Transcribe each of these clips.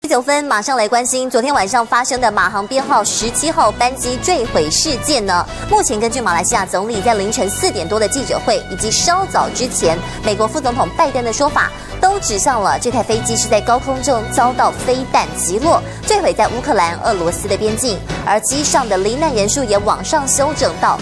9分，马上来关心昨天晚上发生的马航编号17号班机坠毁事件呢。目前根据马来西亚总理在凌晨4点多的记者会，以及稍早之前美国副总统拜登的说法，都指向了这台飞机是在高空中遭到飞弹击落，坠毁在乌克兰、俄罗斯的边境，而机上的罹难人数也往上修整到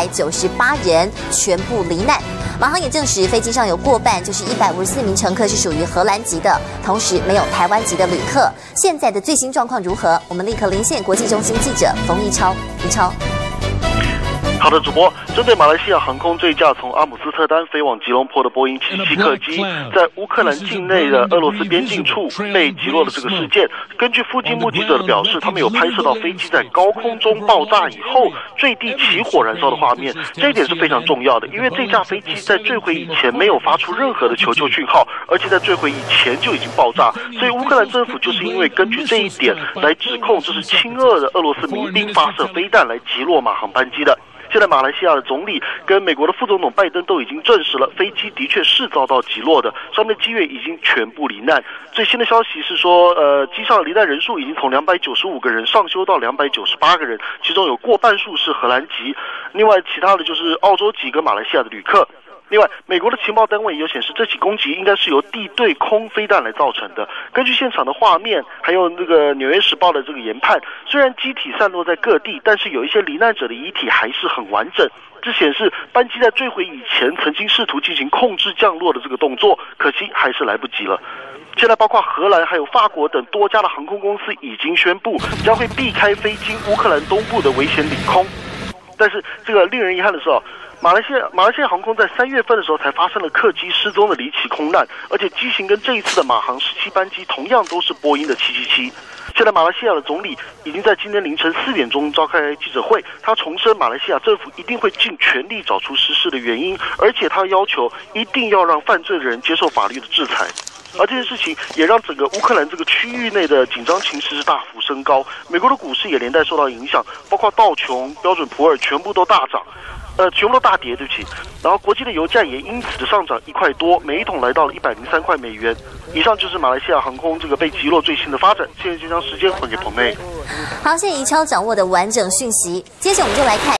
298人，全部罹难。马航也证实，飞机上有过半就是154名乘客是属于荷兰籍的，同时没有台湾籍的旅客。现在的最新状况如何？我们立刻连线国际中心记者冯一超。一超。 好的，主播，针对马来西亚航空这架从阿姆斯特丹飞往吉隆坡的波音777客机在乌克兰境内的俄罗斯边境处被击落的这个事件，根据附近目击者的表示，他们有拍摄到飞机在高空中爆炸以后坠地起火燃烧的画面。这一点是非常重要的，因为这架飞机在坠毁以前没有发出任何的求救讯号，而且在坠毁以前就已经爆炸，所以乌克兰政府就是因为根据这一点来指控这是亲俄的俄罗斯民兵发射飞弹来击落马航班机的。现在马来西亚的总理跟美国的副总统拜登都已经证实了，飞机的确是遭到击落的，上面的机员已经全部罹难。最新的消息是说，机上的罹难人数已经从295个人上修到298个人，其中有过半数是荷兰籍，另外其他的就是澳洲籍跟马来西亚的旅客。另外，美国的情报单位也有显示，这起攻击应该是由地对空飞弹来造成的。根据现场的画面，还有那个《纽约时报》的这个研判，虽然机体散落在各地，但是有一些罹难者的遗体还是很完整。这显示班机在坠毁以前曾经试图进行控制降落的这个动作，可惜还是来不及了。现在包括荷兰还有法国等多家的航空公司已经宣布，将会避开飞经乌克兰东部的危险领空。但是这个令人遗憾的是马来西亚航空在3月份的时候才发生了客机失踪的离奇空难，而且机型跟这一次的马航17班机同样都是波音的777。现在马来西亚的总理已经在今天凌晨4点钟召开记者会，他重申马来西亚政府一定会尽全力找出失事的原因，而且他要求一定要让犯罪的人接受法律的制裁。而这件事情也让整个乌克兰这个区域内的紧张情势是大幅升高，美国的股市也连带受到影响，包括道琼、标准普尔全部都大涨。全部都大跌，对不起。然后国际的油价也因此的上涨1块多，每一桶来到了103块美元。以上就是马来西亚航空这个被击落最新的发展。现在就将时间还给彭妹。 好，谢谢宜超掌握的完整讯息。接着我们就来看。